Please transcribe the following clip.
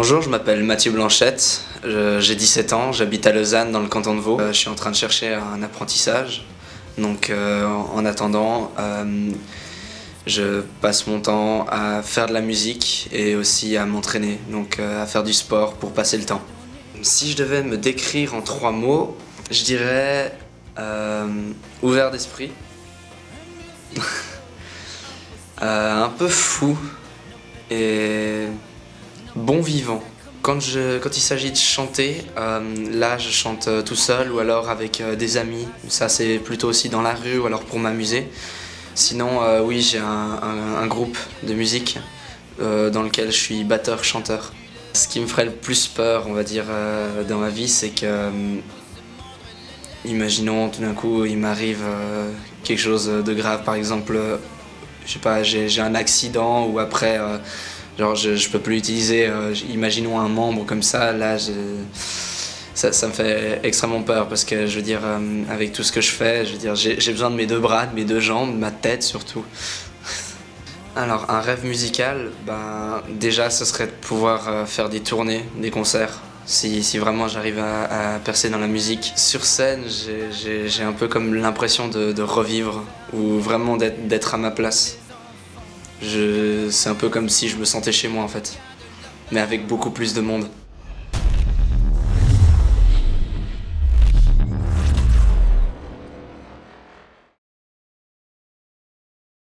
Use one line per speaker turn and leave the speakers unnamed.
Bonjour, je m'appelle Mathieu Blanchette, j'ai 17 ans, j'habite à Lausanne dans le canton de Vaud. Je suis en train de chercher un apprentissage, donc en attendant, je passe mon temps à faire de la musique et aussi à m'entraîner, donc à faire du sport pour passer le temps. Si je devais me décrire en 3 mots, je dirais ouvert d'esprit, un peu fou et bon vivant. Quand il s'agit de chanter, là je chante tout seul ou alors avec des amis. Ça c'est plutôt aussi dans la rue ou alors pour m'amuser. Sinon oui, j'ai un groupe de musique dans lequel je suis batteur-chanteur. Ce qui me ferait le plus peur, on va dire, dans ma vie, c'est que imaginons tout d'un coup il m'arrive quelque chose de grave, par exemple, je sais pas, j'ai un accident ou après genre je peux plus l'utiliser, imaginons un membre comme ça, là ça me fait extrêmement peur parce que je veux dire avec tout ce que je fais, je veux dire j'ai besoin de mes 2 bras, de mes 2 jambes, de ma tête surtout. Alors un rêve musical, ben déjà ce serait de pouvoir faire des tournées, des concerts. Si vraiment j'arrive à percer dans la musique. Sur scène, j'ai un peu comme l'impression de revivre ou vraiment d'être à ma place. C'est un peu comme si je me sentais chez moi en fait, mais avec beaucoup plus de monde.